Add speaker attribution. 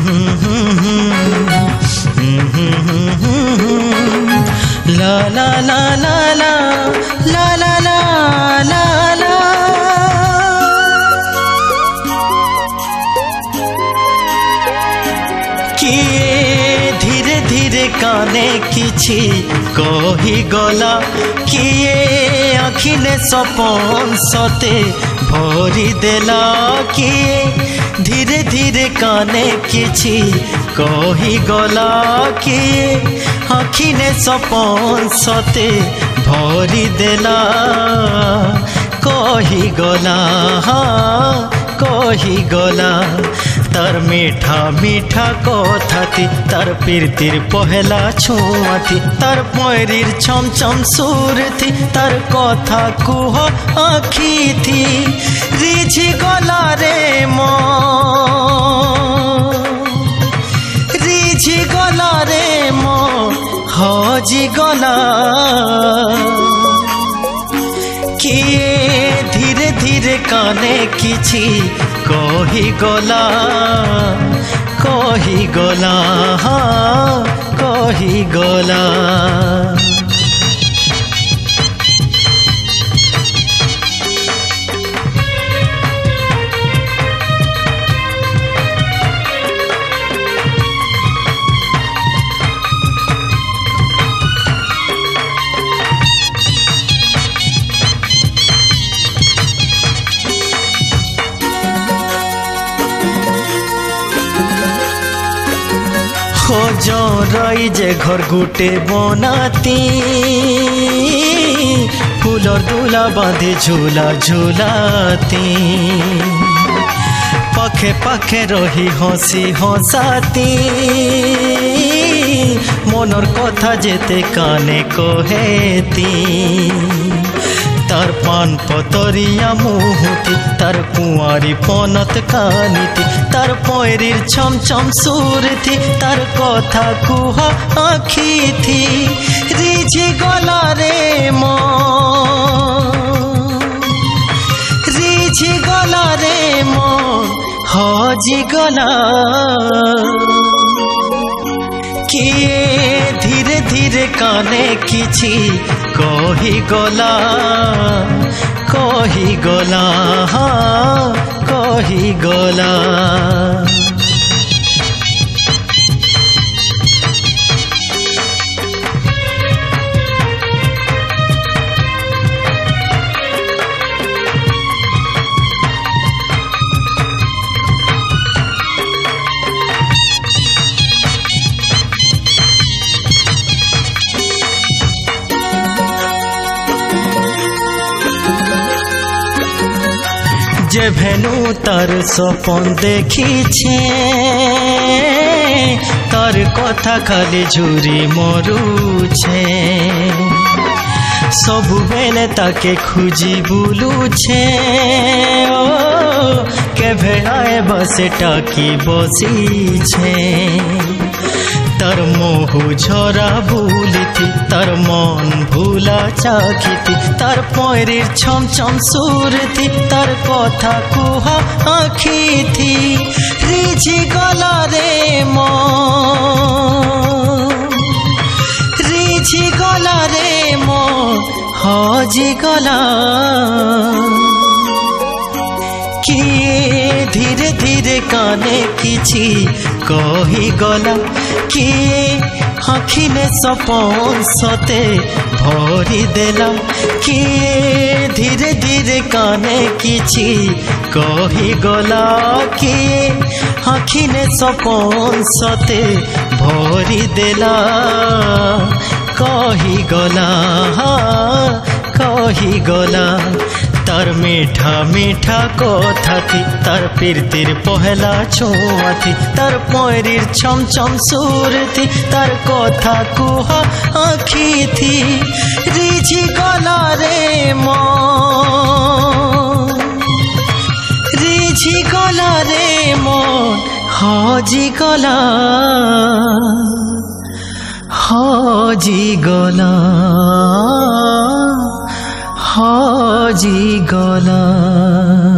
Speaker 1: ला ला ला ला ला ला ला ला ला ला। किए धीरे धीरे काने किछि कही गला, किए आखिने सपन सते भरी देला। किए धीरे धीरे काने किछि कही गला, किए आखिने सपन सते भरी देला। कही गला कही गला, तार मीठा मीठा कथा थी, तार प्रीतिर पहला छुआ थी, तार पैरीर छम छम सुर थी, तार कथा कुह आखी थी। रिझी गला रे मो, रिझी गला रे मो, हजी गला। किए धीरे धीरे काने किछि कही गला, कही गला कही गला। रई जे घर गुटे बनाती, फूलर दूला बांधे झूला झूलाती, पाखे पाखे रही हसी हसाती, मनर कथा जेते काने कहेती। तार पान पतरिया मुहती, तार कुआरी पनत कानी थी, तार पैरीर छम छम सुर थी, तार कथा कुह आखी थी। रिझी गला रे मो, रिझी गला रे मो, हजी गला। किए धीरे धीरे काने किछि कही गला, कही गला कही गला। जे भेनु तार सपन देखी, तार कथा खाली झुरी मरुछे, सबु बेले ताके खुजी बुलुछे। ओ केभे आए बसे टाकी बसीछे, तार मोहु झरा भूली थी, तार मन भूला चाखी थी, तार पैरीर छम छम सुर थी, तार कथा कुह आखी थी। रिझी गला रे मो, रिझी गला रे मो, हजी गला। किए धीरे धीरे काने किछि कही गला, किए आखिने सपन सते भरी देला। किए धीरे धीरे काने किछि कही गला, किए आखिने सपन सते भरी देला। कही गला कही गला, तार मीठा मीठा कथा थी, तार प्रीतिर पहला छुआ थी, तार पैरीर छम छम सुर थी, तार कथा कुह आखी थी। रिझी गला रे मो, रिझी गला रे मो, हजी गला हजी गला हजी गला।